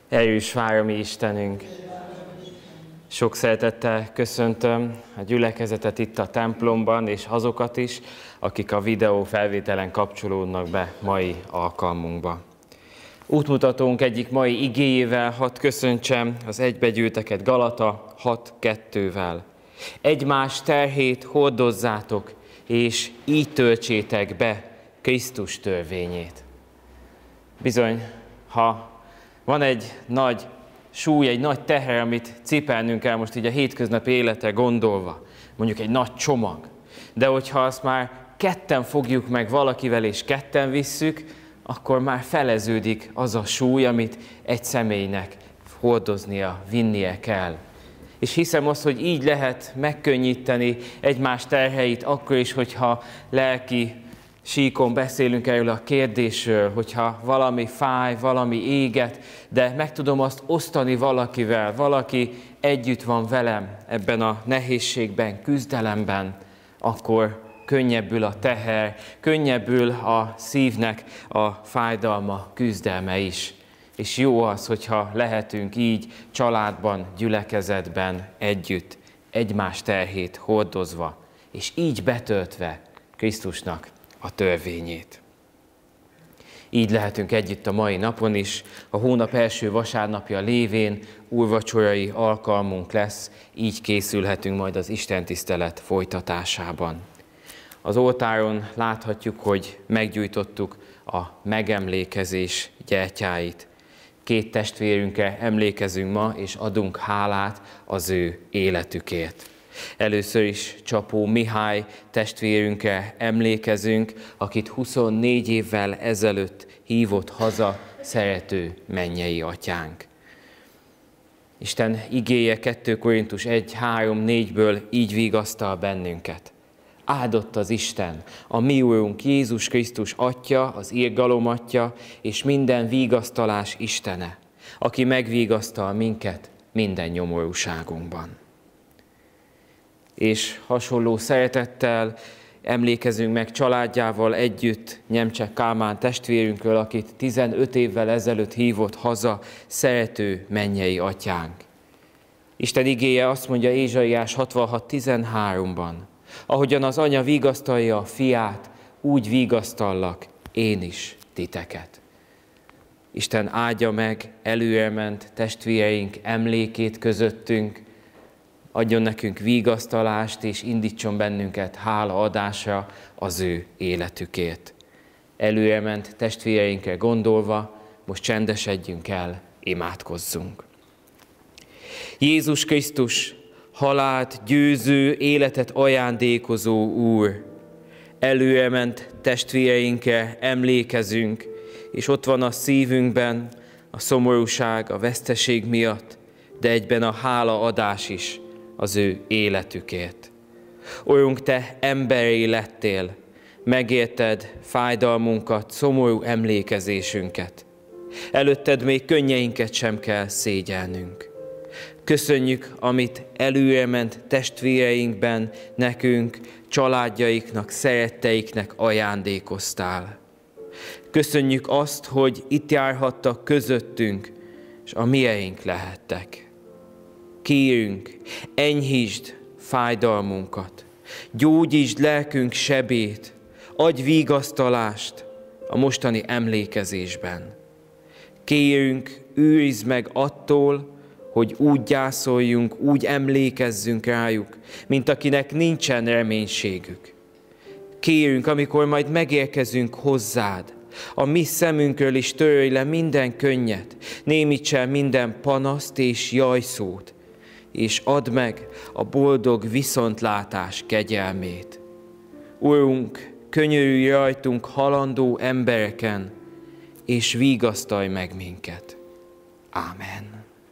Erős vár a mi Istenünk! Sok szeretettel köszöntöm a gyülekezetet itt a templomban, és azokat is, akik a videó felvételen kapcsolódnak be mai alkalmunkba. Útmutatónk egyik mai igéjével hadd köszöntsem az egybegyűlteket Galata 6:2-vel. Egymás terhét hordozzátok, és így töltsétek be Krisztus törvényét. Bizony, ha van egy nagy súly, egy nagy teher, amit cipelnünk kell most így a hétköznapi életre gondolva, mondjuk egy nagy csomag, de hogyha azt már ketten fogjuk meg valakivel és ketten visszük, akkor már feleződik az a súly, amit egy személynek hordoznia, vinnie kell. És hiszem azt, hogy így lehet megkönnyíteni egymás terheit akkor is, hogyha lelki síkon beszélünk erről a kérdésről, hogyha valami fáj, valami éget, de meg tudom azt osztani valakivel, valaki együtt van velem ebben a nehézségben, küzdelemben, akkor könnyebbül a teher, könnyebbül a szívnek a fájdalma, küzdelme is. És jó az, hogyha lehetünk így családban, gyülekezetben együtt, egymás terhét hordozva, és így betöltve Krisztusnak a törvényét. Így lehetünk együtt a mai napon is, a hónap első vasárnapja lévén úrvacsorai alkalmunk lesz, így készülhetünk majd az istentisztelet folytatásában. Az oltáron láthatjuk, hogy meggyújtottuk a megemlékezés gyertyáit. 2 testvérünkre emlékezünk ma, és adunk hálát az ő életükért. Először is Csapó Mihály testvérünkre emlékezünk, akit 24 évvel ezelőtt hívott haza szerető mennyei atyánk. Isten igéje 2 Korintus 1:3-4-ből így vigasztal bennünket. Áldott az Isten, a mi Úrunk Jézus Krisztus Atya, az irgalom Atya, és minden vigasztalás Istene, aki megvigasztal minket minden nyomorúságunkban. És hasonló szeretettel emlékezünk meg családjával együtt Nyemcsek Kálmán testvérünkről, akit 15 évvel ezelőtt hívott haza szerető mennyei atyánk. Isten igéje azt mondja Ézsaiás 66:13-ban, ahogyan az anya vigasztalja a fiát, úgy vigasztallak én is titeket. Isten áldja meg előrement testvéreink emlékét közöttünk, adjon nekünk vigasztalást, és indítson bennünket hálaadásra az ő életükért. Előrement testvéreinkre gondolva, most csendesedjünk el, imádkozzunk. Jézus Krisztus, halált győző, életet ajándékozó Úr, előrement testvéreinkre emlékezünk, és ott van a szívünkben a szomorúság, a veszteség miatt, de egyben a hálaadás is az ő életükért. Urunk, Te emberi lettél, megérted fájdalmunkat, szomorú emlékezésünket. Előtted még könnyeinket sem kell szégyelnünk. Köszönjük, amit előrement testvéreinkben nekünk, családjaiknak, szeretteiknek ajándékoztál. Köszönjük azt, hogy itt járhattak közöttünk, és a mieink lehettek. Kérünk, enyhítsd fájdalmunkat, gyógyítsd lelkünk sebét, adj vigasztalást a mostani emlékezésben. Kérünk, őrizd meg attól, hogy úgy gyászoljunk, úgy emlékezzünk rájuk, mint akinek nincsen reménységük. Kérünk, amikor majd megérkezünk hozzád, a mi szemünkről is törölj le minden könnyet, némíts el minden panaszt és jajszót, és add meg a boldog viszontlátás kegyelmét. Urunk, könyörülj rajtunk halandó embereken, és vigasztalj meg minket. Ámen.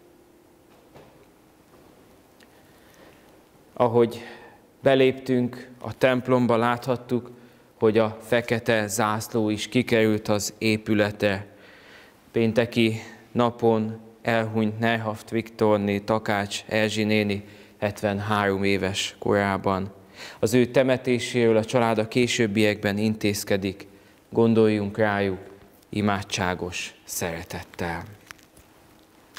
Ahogy beléptünk a templomba, láthattuk, hogy a fekete zászló is kikerült az épületre. Pénteki napon elhunyt Nerhaft Viktorné, Takács Erzsi néni 73 éves korában. Az ő temetéséről a család a későbbiekben intézkedik. Gondoljunk rájuk imádságos szeretettel.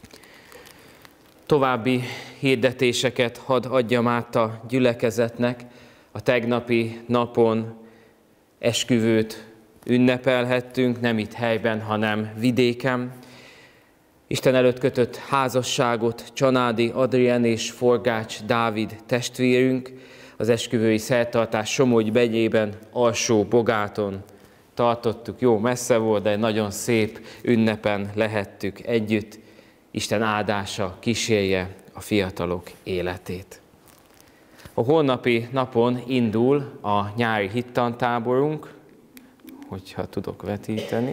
További hirdetéseket hadd adjam át a gyülekezetnek. A tegnapi napon esküvőt ünnepelhettünk, nem itt helyben, hanem vidéken. Isten előtt kötött házasságot Csanádi Adrien és Forgács Dávid testvérünk az esküvői szertartás Somogy megyében, Alsó-Bogáton tartottuk. Jó messze volt, de egy nagyon szép ünnepen lehettük együtt. Isten áldása kísérje a fiatalok életét. A holnapi napon indul a nyári hittantáborunk, hogyha tudok vetíteni.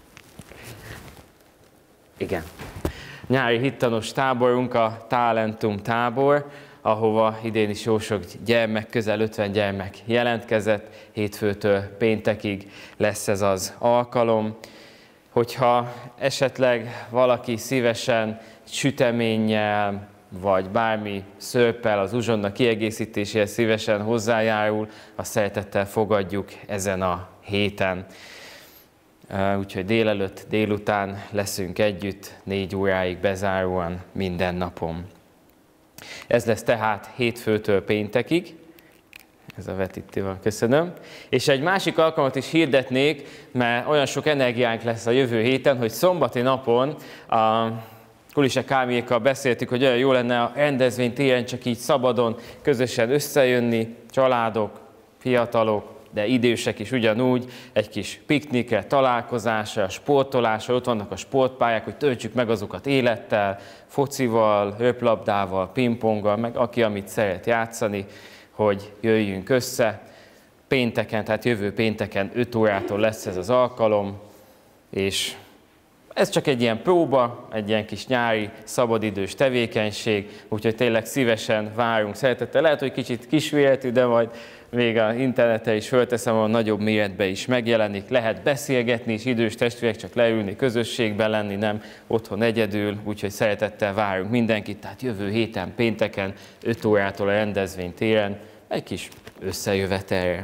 Igen. Nyári hittanos táborunk a Talentum tábor, ahova idén is jó sok gyermek, közel 50 gyermek jelentkezett. Hétfőtől péntekig lesz ez az alkalom. Hogyha esetleg valaki szívesen süteménnyel, vagy bármi szörppel az uzsonna kiegészítéséhez szívesen hozzájárul, azt szeretettel fogadjuk ezen a héten. Úgyhogy délelőtt, délután leszünk együtt, 4 óráig bezáróan minden napon. Ez lesz tehát hétfőtől péntekig. Ez a vetítővel, köszönöm. És egy másik alkalmat is hirdetnék, mert olyan sok energiánk lesz a jövő héten, hogy szombati napon a Kulise Kámékkal beszéltük, hogy olyan jó lenne a rendezvénytéren csak így szabadon, közösen összejönni, családok, fiatalok, de idősek is ugyanúgy, egy kis piknikre, találkozásra, sportolásra, ott vannak a sportpályák, hogy töltsük meg azokat élettel, focival, röplabdával, pingponggal, meg aki amit szeret játszani, hogy jöjjünk össze. Pénteken, tehát jövő pénteken 5 órától lesz ez az alkalom, és ez csak egy ilyen próba, egy ilyen kis nyári, szabadidős tevékenység, úgyhogy tényleg szívesen várunk szeretettel. Lehet, hogy kicsit kisméretű, de majd még az interneten is fölteszem, a nagyobb méretben is megjelenik. Lehet beszélgetni is, idős testvérek, csak leülni, közösségben lenni, nem otthon egyedül, úgyhogy szeretettel várunk mindenkit. Tehát jövő héten, pénteken, 5 órától a rendezvénytéren egy kis összejövetelre.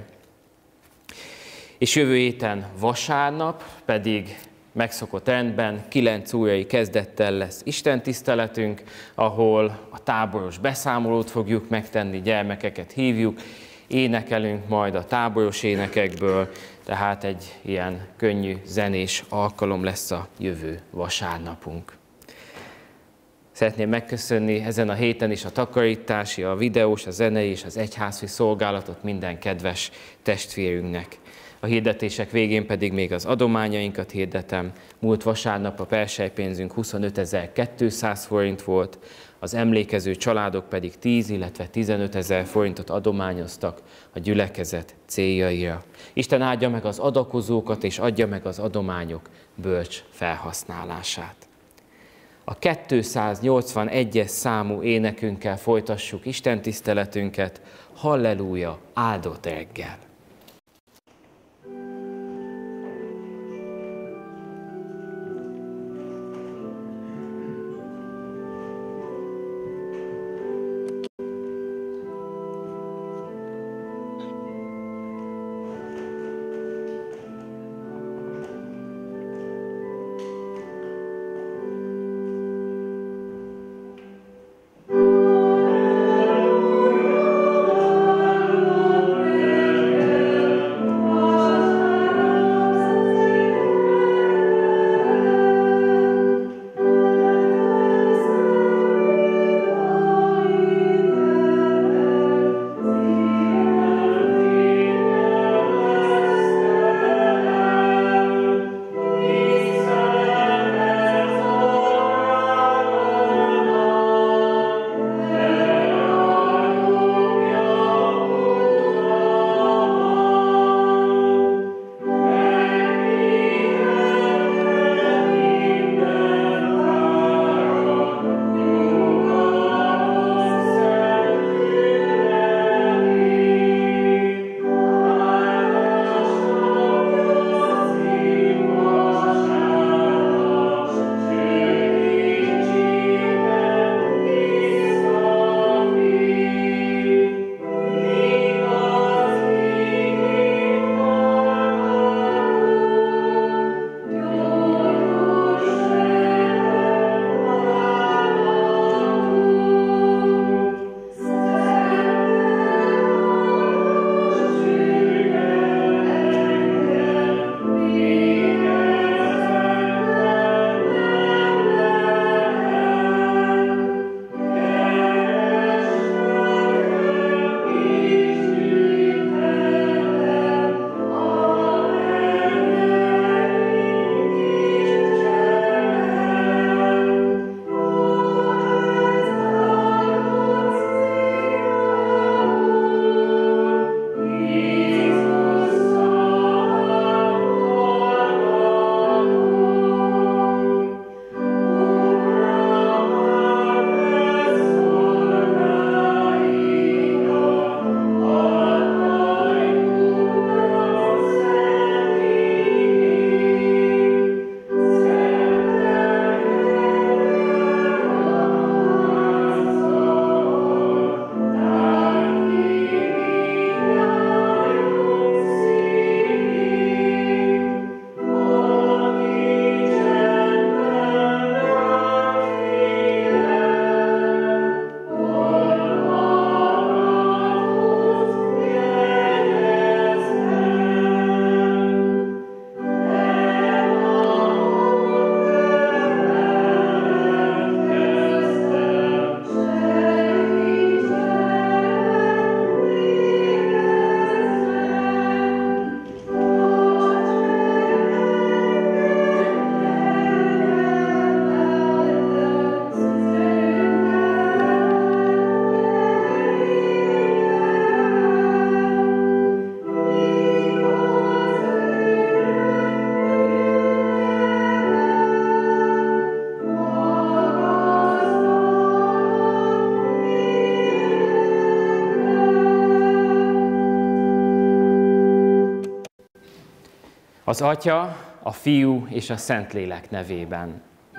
És jövő héten vasárnap pedig megszokott rendben 9 órai kezdettel lesz istentiszteletünk, ahol a táboros beszámolót fogjuk megtenni, gyermekeket hívjuk, énekelünk majd a táboros énekekből, tehát egy ilyen könnyű zenés alkalom lesz a jövő vasárnapunk. Szeretném megköszönni ezen a héten is a takarítási, a videós, a zenei és az egyházfi szolgálatot minden kedves testvérünknek. A hirdetések végén pedig még az adományainkat hirdetem. Múlt vasárnap a perselypénzünk 25.200 forint volt, az emlékező családok pedig 10, illetve 15.000 forintot adományoztak a gyülekezet céljaira. Isten áldja meg az adakozókat, és adja meg az adományok bölcs felhasználását. A 281-es számú énekünkkel folytassuk istentiszteletünket. Halleluja, áldott reggel! Az Atya, a Fiú és a Szentlélek nevében.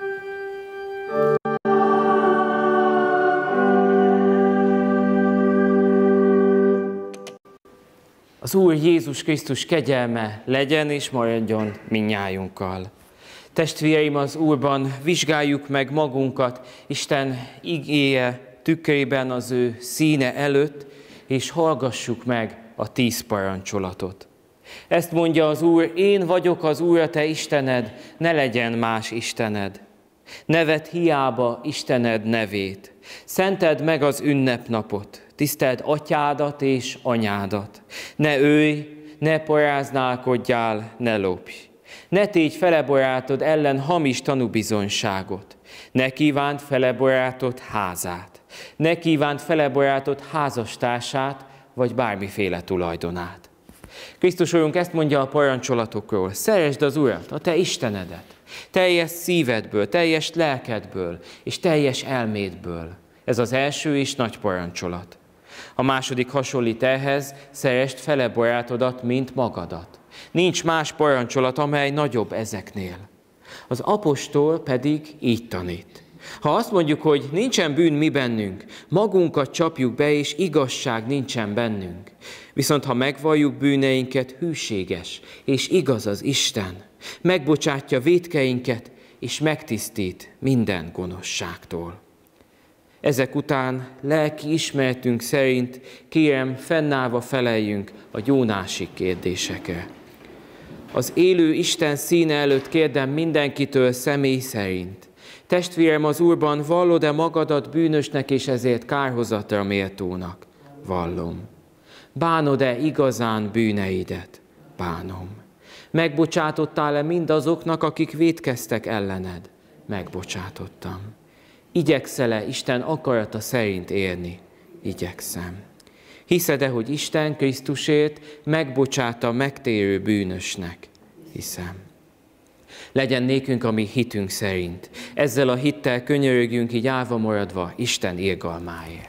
Az Úr Jézus Krisztus kegyelme legyen és maradjon mindnyájunkkal. Testvéreim, az Úrban vizsgáljuk meg magunkat Isten igéje tükrében az ő színe előtt, és hallgassuk meg a 10 parancsolatot. Ezt mondja az Úr: én vagyok az Úr, a te Istened, ne legyen más istened. Ne vedd hiába Istened nevét. Szenteld meg az ünnepnapot. Tiszteld atyádat és anyádat. Ne ölj, ne paráználkodjál, ne lopj. Ne tégy fele barátod ellen hamis tanúbizonyságot. Ne kívánd fele barátod házát. Ne kívánd fele barátod házastársát, vagy bármiféle tulajdonát. Krisztus Urunk ezt mondja a parancsolatokról: szeresd az Urat, a te Istenedet, teljes szívedből, teljes lelkedből és teljes elmédből. Ez az első és nagy parancsolat. A második hasonlít ehhez: szeresd fele barátodat, mint magadat. Nincs más parancsolat, amely nagyobb ezeknél. Az apostol pedig így tanít: ha azt mondjuk, hogy nincsen bűn mi bennünk, magunkat csapjuk be, és igazság nincsen bennünk. Viszont ha megvalljuk bűneinket, hűséges és igaz az Isten, megbocsátja vétkeinket, és megtisztít minden gonoszságtól. Ezek után lelki ismeretünk szerint, kérem, fennállva feleljünk a gyónási kérdésekre. Az élő Isten színe előtt kérdem mindenkitől személy szerint: testvérem, az Úrban vallod-e magadat bűnösnek és ezért kárhozatra méltónak? Vallom. Bánod-e igazán bűneidet? Bánom. Megbocsátottál-e mindazoknak, akik vétkeztek ellened? Megbocsátottam. Igyekszel-e Isten akarata szerint élni? Igyekszem. Hiszed-e, hogy Isten Krisztusért megbocsátta megtérő bűnösnek? Hiszem. Legyen nékünk a mi hitünk szerint. Ezzel a hittel könyörögjünk, így állva maradva Isten irgalmáért.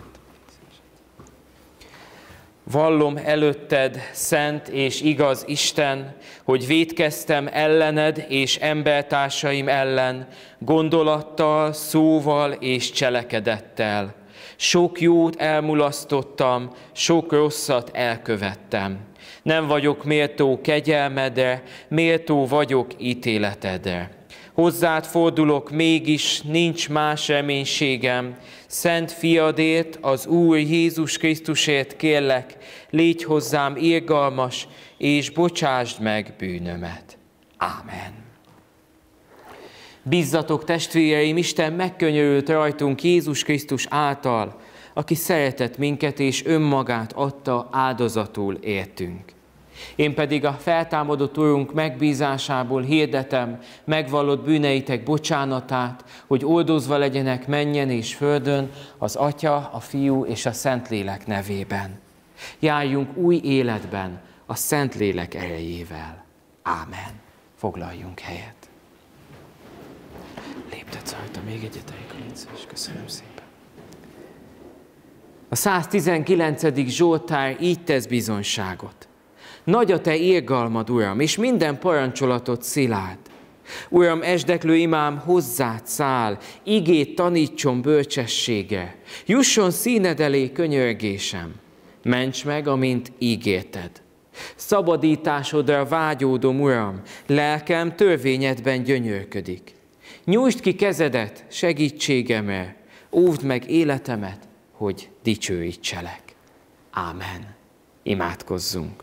Vallom előtted, szent és igaz Isten, hogy vétkeztem ellened és embertársaim ellen, gondolattal, szóval és cselekedettel. Sok jót elmulasztottam, sok rosszat elkövettem. Nem vagyok méltó kegyelmedre, méltó vagyok ítéletedre. Hozzád fordulok, mégis nincs más reménységem. Szent fiadért, az Úr Jézus Krisztusért kérlek, légy hozzám irgalmas, és bocsásd meg bűnömet. Ámen. Bízzatok, testvéreim, Isten megkönyörült rajtunk Jézus Krisztus által, aki szeretett minket és önmagát adta áldozatul értünk. Én pedig a feltámadott Urunk megbízásából hirdetem megvallott bűneitek bocsánatát, hogy oldozva legyenek mennyen és földön az Atya, a Fiú és a Szentlélek nevében. Járjunk új életben a Szentlélek erejével. Ámen. Foglaljunk helyet. Léptetsz rajta még egyet, és köszönöm szépen. A 119. Zsoltár így tesz bizonyságot. Nagy a te irgalmad, Uram, és minden parancsolatod szilárd. Uram, esdeklő imám hozzád száll, igét tanítson bölcsessége. Jusson színed elé könyörgésem. Ments meg, amint ígérted. Szabadításodra vágyódom, Uram, lelkem törvényedben gyönyörködik. Nyújtsd ki kezedet segítségemre, óvd meg életemet, hogy dicsőítselek. Ámen. Imádkozzunk.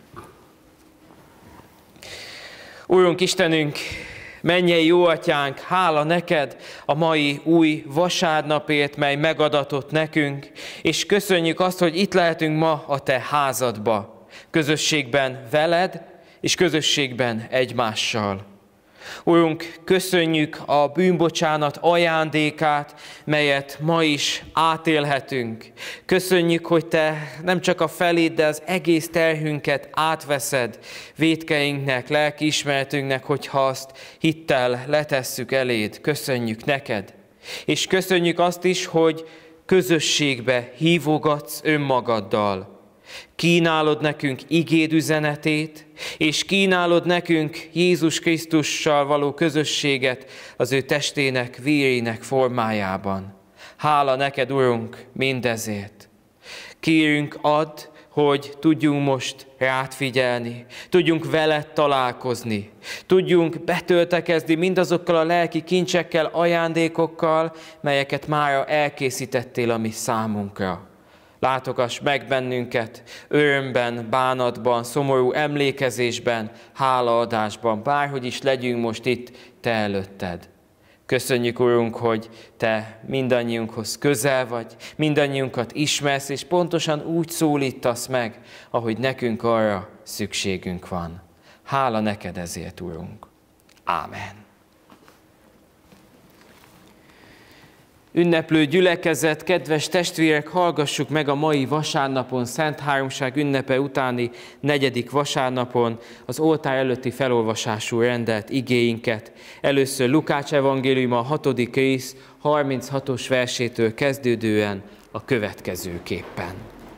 Úrunk Istenünk, mennyei jó atyánk, hála neked a mai új vasárnapért, mely megadatott nekünk, és köszönjük azt, hogy itt lehetünk ma a te házadba, közösségben veled, és közösségben egymással. Úrunk, köszönjük a bűnbocsánat ajándékát, melyet ma is átélhetünk. Köszönjük, hogy te nem csak a felét, de az egész terhünket átveszed vétkeinknek, lelkiismeretünknek, hogyha azt hittel letesszük eléd. Köszönjük neked. És köszönjük azt is, hogy közösségbe hívogatsz önmagaddal. Kínálod nekünk igéd üzenetét, és kínálod nekünk Jézus Krisztussal való közösséget az ő testének, vérének formájában. Hála neked, Urunk, mindezért. Kérünk, add, hogy tudjunk most rád figyelni, tudjunk veled találkozni, tudjunk betöltekezni mindazokkal a lelki kincsekkel, ajándékokkal, melyeket mára elkészítettél a mi számunkra. Látogass meg bennünket örömben, bánatban, szomorú emlékezésben, hálaadásban, bárhogy is legyünk most itt te előtted. Köszönjük, Urunk, hogy te mindannyiunkhoz közel vagy, mindannyiunkat ismersz, és pontosan úgy szólítasz meg, ahogy nekünk arra szükségünk van. Hála neked ezért, Urunk. Ámen. Ünneplő gyülekezet, kedves testvérek, hallgassuk meg a mai vasárnapon, Szent Háromság ünnepe utáni 4. vasárnapon az oltár előtti felolvasású rendelt igéinket. Először Lukács evangéliuma 6. rész 36-os versétől kezdődően a következőképpen.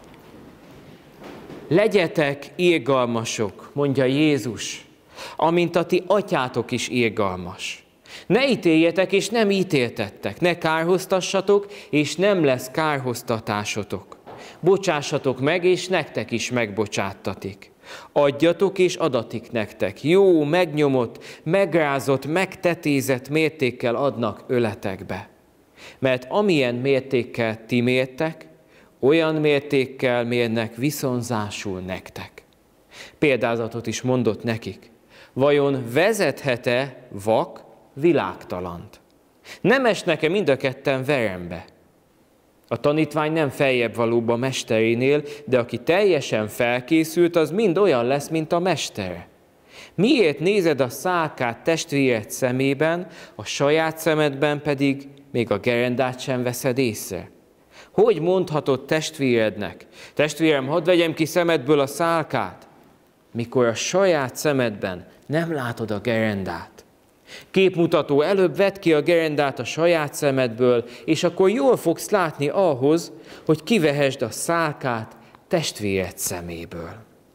Legyetek irgalmasok, mondja Jézus, amint a ti atyátok is irgalmas. Ne ítéljetek, és nem ítéltettek, ne kárhoztassatok, és nem lesz kárhoztatásotok. Bocsássatok meg, és nektek is megbocsáttatik. Adjatok, és adatik nektek. Jó, megnyomott, megrázott, megtetézett mértékkel adnak öletekbe. Mert amilyen mértékkel ti mértek, olyan mértékkel mérnek viszonzásul nektek. Példázatot is mondott nekik. Vajon vezethet-e vak világtalant? Nem esnek-e mind a ketten verembe? A tanítvány nem feljebb valóbb a mesterénél, de aki teljesen felkészült, az mind olyan lesz, mint a mestere. Miért nézed a szálkát testvéred szemében, a saját szemedben pedig még a gerendát sem veszed észre? Hogy mondhatod testvérednek: testvérem, hadd vegyem ki szemedből a szálkát, mikor a saját szemedben nem látod a gerendát? Képmutató, előbb vedd ki a gerendát a saját szemedből, és akkor jól fogsz látni ahhoz, hogy kivehesd a szálkát testvéred szeméből.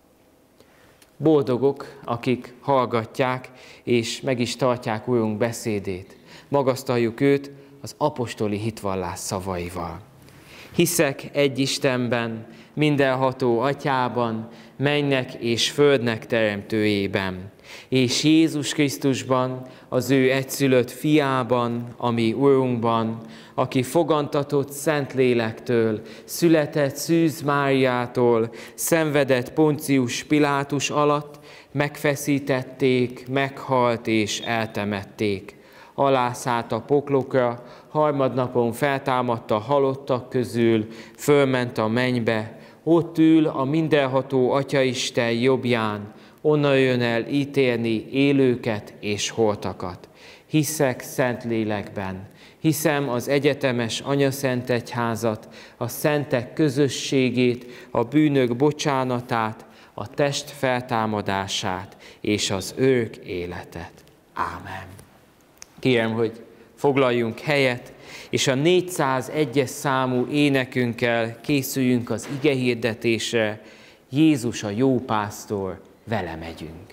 Boldogok, akik hallgatják, és meg is tartják Urunk beszédét. Magasztaljuk őt az apostoli hitvallás szavaival. Hiszek egy Istenben, mindenható Atyában, mennek és földnek teremtőjében, és Jézus Krisztusban, az ő egyszülött fiában, ami Urunkban, aki fogantatott Szentlélektől, született Szűz Máriától, szenvedett Poncius Pilátus alatt, megfeszítették, meghalt és eltemették. Alászállt a poklokra, harmadnapon feltámadt a halottak közül, fölment a mennybe, ott ül a mindenható Atyaisten jobbján, onnan jön el ítélni élőket és holtakat. Hiszek Szentlélekben, hiszem az egyetemes Anyaszent Egyházat, a szentek közösségét, a bűnök bocsánatát, a test feltámadását és az örök életet. Ámen. Kérem, hogy foglaljunk helyet, és a 401-es számú énekünkkel készüljünk az igehirdetésre. Jézus a jó pásztor, vele megyünk.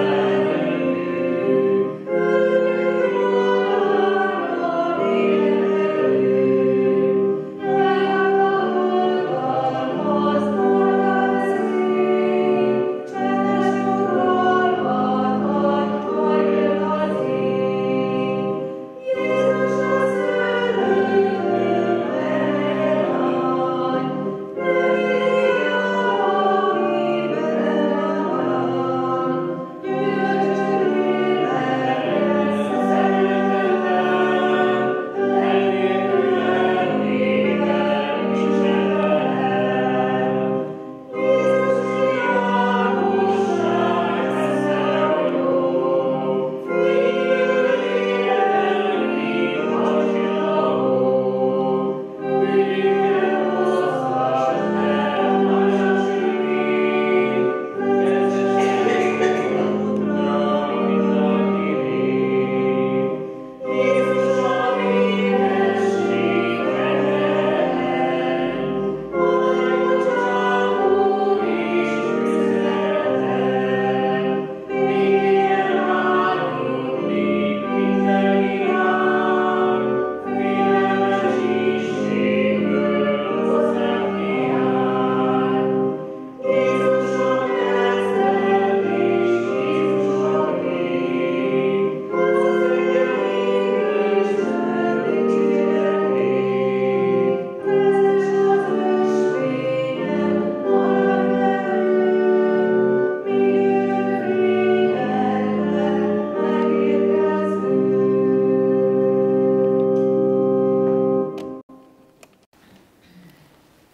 Amen.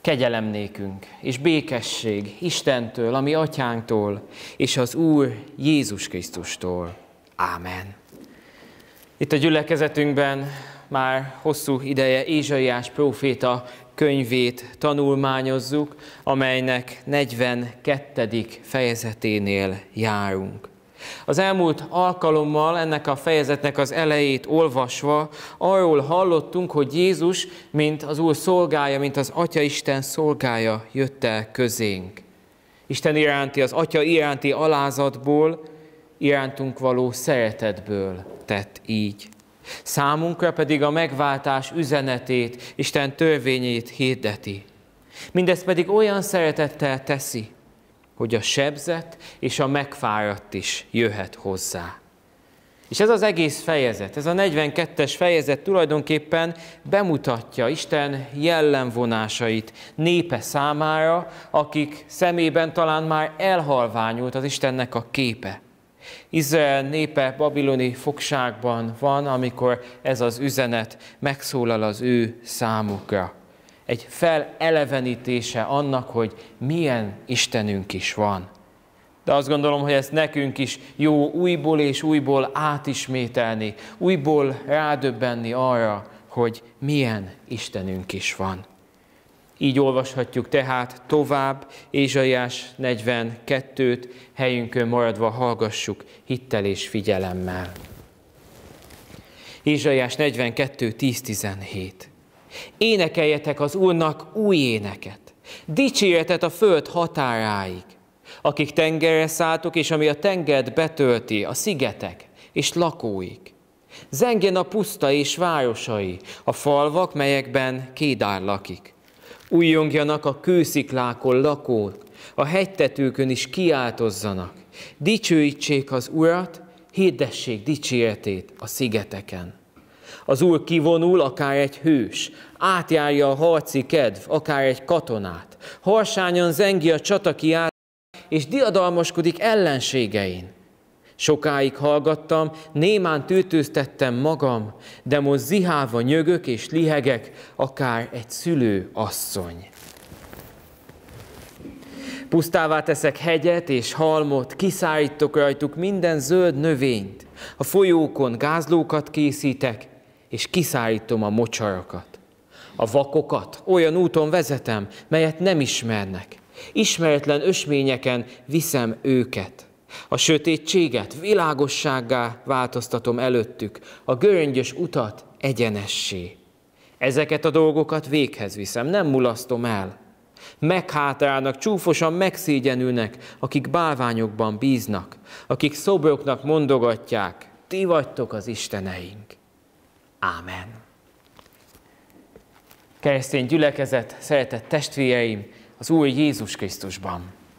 Kegyelem nékünk, és békesség Istentől, a mi atyánktól, és az Úr Jézus Krisztustól. Ámen. Itt a gyülekezetünkben már hosszú ideje Ézsaiás próféta könyvét tanulmányozzuk, amelynek 42. fejezeténél járunk. Az elmúlt alkalommal ennek a fejezetnek az elejét olvasva arról hallottunk, hogy Jézus, mint az Úr szolgája, mint az Atya Isten szolgája jött el közénk. Isten iránti, az Atya iránti alázatból, irántunk való szeretetből tett így. Számunkra pedig a megváltás üzenetét, Isten törvényét hirdeti. Mindezt pedig olyan szeretettel teszi, hogy a sebzett és a megfáradt is jöhet hozzá. És ez az egész fejezet, ez a 42-es fejezet tulajdonképpen bemutatja Isten jellemvonásait népe számára, akik szemében talán már elhalványult az Istennek a képe. Izrael népe babiloni fogságban van, amikor ez az üzenet megszólal az ő számukra. Egy felelevenítése annak, hogy milyen Istenünk is van. De azt gondolom, hogy ezt nekünk is jó újból és újból átismételni, újból rádöbbenni arra, hogy milyen Istenünk is van. Így olvashatjuk tehát tovább Ézsaiás 42-t, helyünkön maradva hallgassuk hittel és figyelemmel. Ézsaiás 42, 10-17. Énekeljetek az Úrnak új éneket, dicséretet a föld határáig, akik tengerre szálltok, és ami a tengert betölti, a szigetek és lakóik. Zengjen a puszta és városai, a falvak, melyekben Kédár lakik. Újjongjanak a kősziklákon lakók, a hegytetőkön is kiáltozzanak. Dicsőítsék az Urat, hirdessék dicséretét a szigeteken. Az Úr kivonul, akár egy hős, átjárja a harci kedv, akár egy katonát. Harsányan zengi a csatakiáltás, és diadalmaskodik ellenségein. Sokáig hallgattam, némán tőtőztettem magam, de most zihálva nyögök és lihegek, akár egy szülő asszony. Pusztává teszek hegyet és halmot, kiszárítok rajtuk minden zöld növényt. A folyókon gázlókat készítek, és kiszárítom a mocsarakat. A vakokat olyan úton vezetem, melyet nem ismernek. Ismeretlen ösményeken viszem őket. A sötétséget világossággá változtatom előttük, a göröngyös utat egyenessé. Ezeket a dolgokat véghez viszem, nem mulasztom el. Meghátrálnak, csúfosan megszégyenülnek, akik bálványokban bíznak, akik szobroknak mondogatják, ti vagytok az isteneink. Ámen. Keresztény gyülekezet, szeretett testvéreim, az Úr Jézus Krisztusban.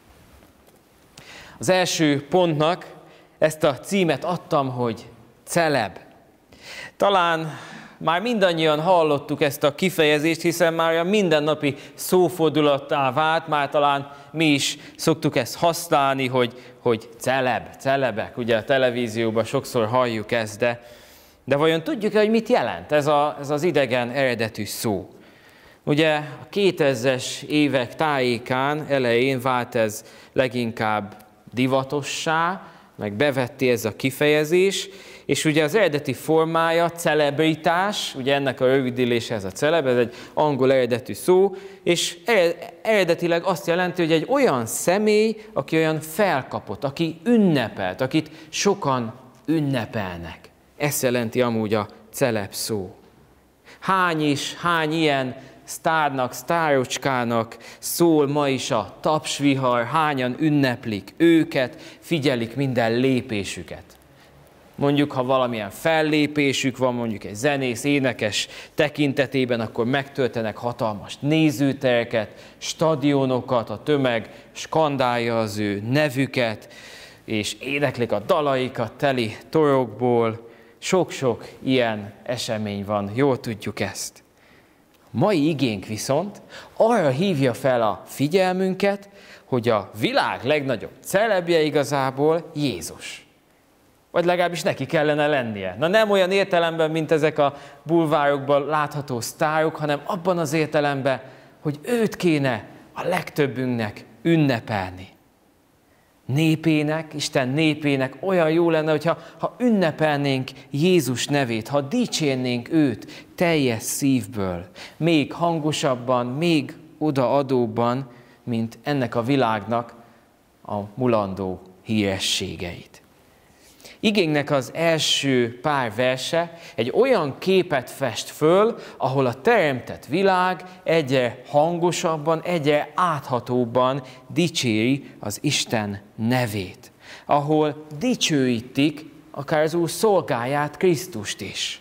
Az első pontnak ezt a címet adtam, hogy celeb. Talán már mindannyian hallottuk ezt a kifejezést, hiszen már a mindennapi szófordulattá vált, már talán mi is szoktuk ezt használni, hogy celebek. Ugye a televízióban sokszor halljuk ezt, de vajon tudjuk-e, hogy mit jelent ez az idegen eredetű szó? Ugye a 2000-es évek tájékán, elején vált ez leginkább divatossá, meg bevetti ez a kifejezés, és ugye az eredeti formája celebritás, ugye ennek a rövidítése ez a celeb, ez egy angol eredetű szó, és eredetileg azt jelenti, hogy egy olyan személy, aki olyan felkapott, aki ünnepelt, akit sokan ünnepelnek. Ezt jelenti amúgy a celeb szó. Hány ilyen sztárnak, sztárocskának szól ma is a tapsvihar, hányan ünneplik őket, figyelik minden lépésüket. Mondjuk, ha valamilyen fellépésük van, mondjuk egy zenész, énekes tekintetében, akkor megtöltenek hatalmas nézőtereket, stadionokat, a tömeg skandálja az ő nevüket, és éneklik a dalaikat teli torokból. Sok-sok ilyen esemény van, jól tudjuk ezt. Mai igénk viszont arra hívja fel a figyelmünket, hogy a világ legnagyobb celebje igazából Jézus. Vagy legalábbis neki kellene lennie. Na nem olyan értelemben, mint ezek a bulvárokban látható sztárok, hanem abban az értelemben, hogy őt kéne a legtöbbünknek ünnepelni. Népének, Isten népének olyan jó lenne, ha ünnepelnénk Jézus nevét, ha dicsérnénk őt teljes szívből, még hangosabban, még odaadóbban, mint ennek a világnak a mulandó hírességeit. Igénknek az első pár verse egy olyan képet fest föl, ahol a teremtett világ egyre hangosabban, egyre áthatóbban dicséri az Isten nevét. Ahol dicsőítik akár az Úr szolgáját, Krisztust is.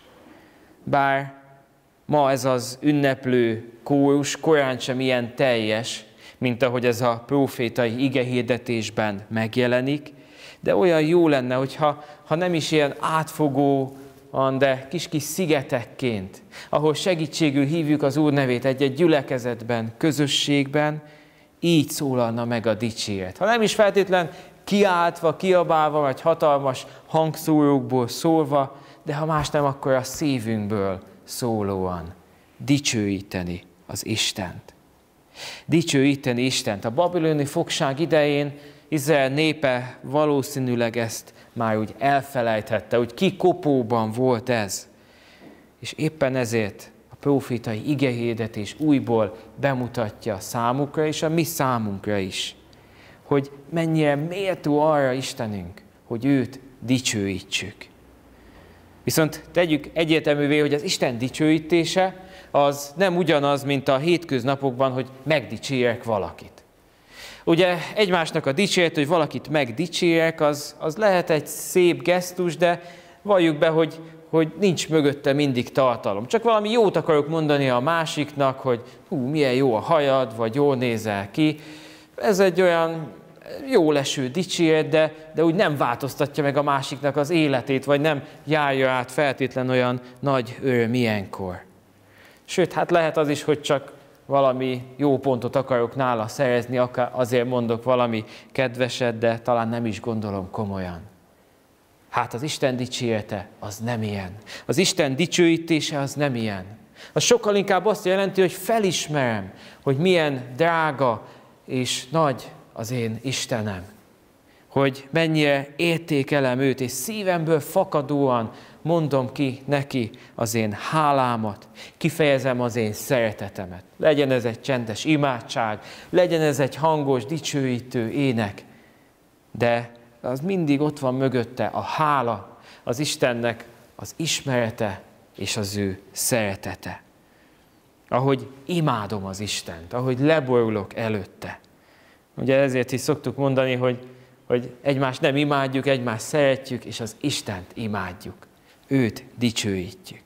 Bár ma ez az ünneplő kórus korán sem ilyen teljes, mint ahogy ez a prófétai igehirdetésben megjelenik, de olyan jó lenne, hogyha nem is ilyen átfogóan, de kis-kis szigetekként, ahol segítségül hívjuk az Úr nevét egy-egy gyülekezetben, közösségben, így szólalna meg a dicséret. Ha nem is feltétlen kiáltva, kiabálva, vagy hatalmas hangszórókból szólva, de ha más nem, akkor a szívünkből szólóan dicsőíteni az Istent. Dicsőíteni Istent. A babiloni fogság idején Izrael népe valószínűleg ezt már úgy elfelejthette, hogy kikopóban volt ez. És éppen ezért a prófétai igehirdetés újból bemutatja számukra és a mi számunkra is, hogy mennyire méltó arra Istenünk, hogy őt dicsőítsük. Viszont tegyük egyértelművé, hogy az Isten dicsőítése az nem ugyanaz, mint a hétköznapokban, hogy megdicsérek valakit. Ugye egymásnak a dicséret, hogy valakit megdicsérek, az lehet egy szép gesztus, de valljuk be, hogy nincs mögötte mindig tartalom. Csak valami jót akarok mondani a másiknak, hogy milyen jó a hajad, vagy jól nézel ki. Ez egy olyan jó leső dicséret, de úgy nem változtatja meg a másiknak az életét, vagy nem járja át feltétlen olyan nagy öröm ilyenkor. Sőt, hát lehet az is, hogy csak valami jó pontot akarok nála szerezni, akár azért mondok valami kedveset, de talán nem is gondolom komolyan. Hát az Isten dicsérete az nem ilyen. Az Isten dicsőítése az nem ilyen. Az sokkal inkább azt jelenti, hogy felismerem, hogy milyen drága és nagy az én Istenem. Hogy mennyire értékelem őt, és szívemből fakadóan mondom ki neki az én hálámat, kifejezem az én szeretetemet. Legyen ez egy csendes imádság, legyen ez egy hangos, dicsőítő ének, de az mindig ott van mögötte a hála, az Istennek az ismerete és az ő szeretete. Ahogy imádom az Istent, ahogy leborulok előtte. Ugye ezért is szoktuk mondani, hogy egymást nem imádjuk, egymást szeretjük, és az Istent imádjuk. Őt dicsőítjük.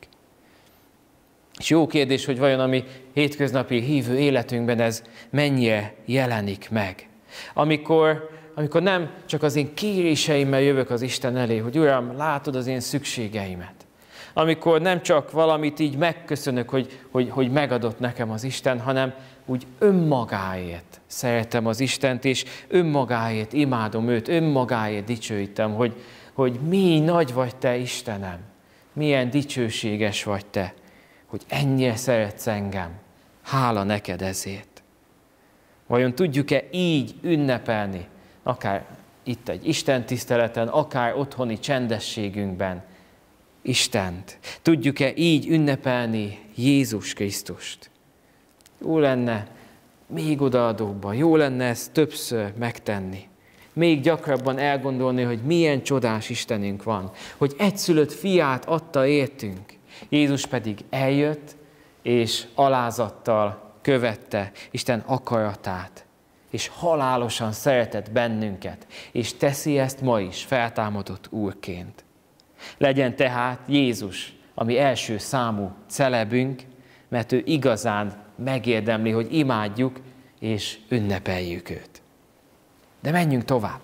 És jó kérdés, hogy vajon a mi hétköznapi hívő életünkben ez mennyire jelenik meg. Amikor nem csak az én kéréseimmel jövök az Isten elé, hogy Uram, látod az én szükségeimet. Amikor nem csak valamit így megköszönök, hogy megadott nekem az Isten, hanem úgy önmagáért szeretem az Istent, és önmagáért imádom őt, önmagáért dicsőítem, hogy mi nagy vagy te, Istenem, milyen dicsőséges vagy te, hogy ennyire szeretsz engem. Hála neked ezért. Vajon tudjuk-e így ünnepelni, akár itt egy istentiszteleten, akár otthoni csendességünkben Istent? Tudjuk-e így ünnepelni Jézus Krisztust? Jó lenne még odaadóbban, jó lenne ezt többször megtenni. Még gyakrabban elgondolni, hogy milyen csodás Istenünk van, hogy egyszülött fiát adta értünk. Jézus pedig eljött, és alázattal követte Isten akaratát, és halálosan szeretett bennünket, és teszi ezt ma is feltámadott Úrként. Legyen tehát Jézus a mi első számú celebünk, mert ő igazán megérdemli, hogy imádjuk és ünnepeljük őt. De menjünk tovább.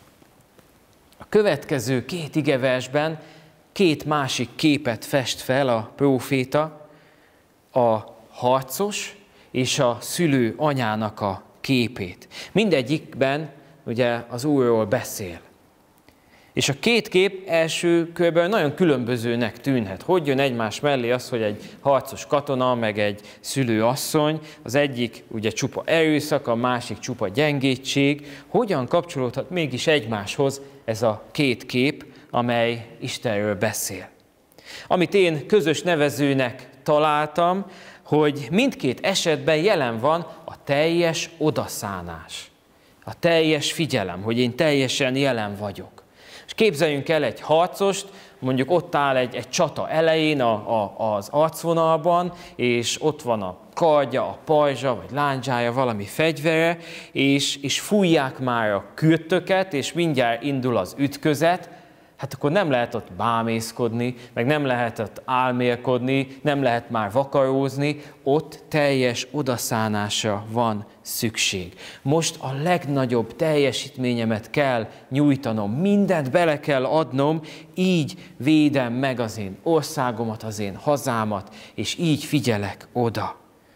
A következő két igeversben két másik képet fest fel a próféta, a harcos és a szülő anyának a képét. Mindegyikben ugye az Úrról beszél. És a két kép első körben nagyon különbözőnek tűnhet. Hogy jön egymás mellé az, hogy egy harcos katona, meg egy szülőasszony, az egyik ugye csupa erőszak, a másik csupa gyengétség. Hogyan kapcsolódhat mégis egymáshoz ez a két kép, amely Istenről beszél? Amit én közös nevezőnek találtam, hogy mindkét esetben jelen van a teljes odaszánás, a teljes figyelem, hogy én teljesen jelen vagyok. És képzeljünk el egy harcost, mondjuk ott áll egy csata elején az arcvonalban, és ott van a kardja, a pajzsa, vagy lándzsája, valami fegyvere, és fújják már a kürtöket, és mindjárt indul az ütközet. Hát akkor nem lehet ott bámészkodni, meg nem lehet ott álmélkodni, nem lehet már vakarózni, ott teljes odaszánásra van szükség. Most a legnagyobb teljesítményemet kell nyújtanom, mindent bele kell adnom, így védem meg az én országomat, az én hazámat, és így figyelek oda.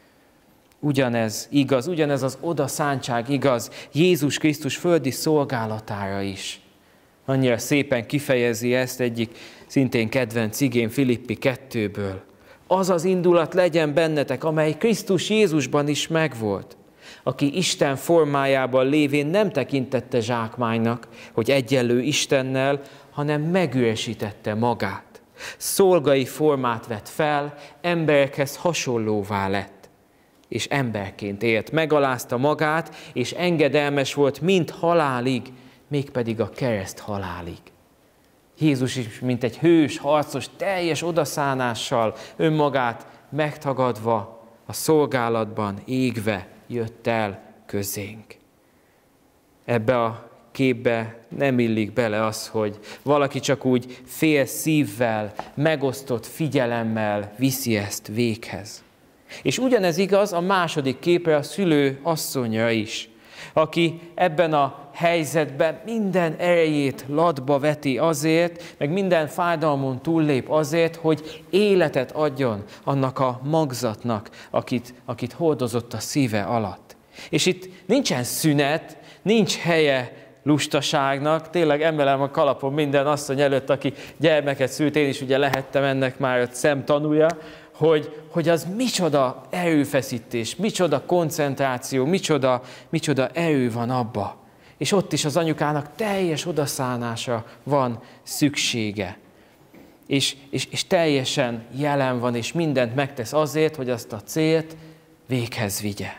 Ugyanez igaz, ugyanez az odaszántság igaz Jézus Krisztus földi szolgálatára is. Annyira szépen kifejezi ezt egyik szintén kedvenc igén Filippi 2-ből. Az az indulat legyen bennetek, amely Krisztus Jézusban is megvolt, aki Isten formájában lévén nem tekintette zsákmánynak, hogy egyenlő Istennel, hanem megüresítette magát. Szolgai formát vett fel, emberekhez hasonlóvá lett, és emberként élt, megalázta magát, és engedelmes volt mind halálig, mégpedig a kereszt halálig. Jézus is, mint egy hős, harcos, teljes odaszánással, önmagát megtagadva, a szolgálatban égve jött el közénk. Ebbe a képbe nem illik bele az, hogy valaki csak úgy fél szívvel, megosztott figyelemmel viszi ezt véghez. És ugyanez igaz a második képre, a szülő asszonyra is, aki ebben a helyzetben minden erejét latba veti azért, meg minden fájdalmon túllép azért, hogy életet adjon annak a magzatnak, akit hordozott a szíve alatt. És itt nincsen szünet, nincs helye lustaságnak, tényleg emelem a kalapom minden asszony előtt, aki gyermeket szült, én is ugye lehettem ennek már a szemtanúja, hogy az micsoda erőfeszítés, micsoda koncentráció, micsoda erő van abba. És ott is az anyukának teljes odaszánása van szüksége. És teljesen jelen van, és mindent megtesz azért, hogy azt a célt véghez vigye.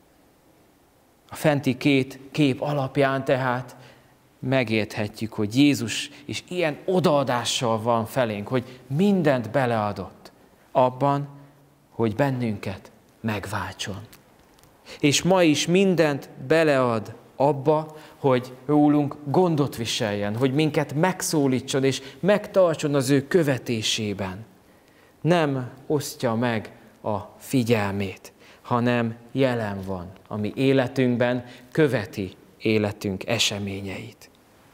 A fenti két kép alapján tehát megérthetjük, hogy Jézus is ilyen odaadással van felénk, hogy mindent beleadott abban, hogy bennünket megváltson. És ma is mindent belead abba, hogy rólunk gondot viseljen, hogy minket megszólítson és megtartson az ő követésében. Nem osztja meg a figyelmét, hanem jelen van, ami életünkben követi életünk eseményeit.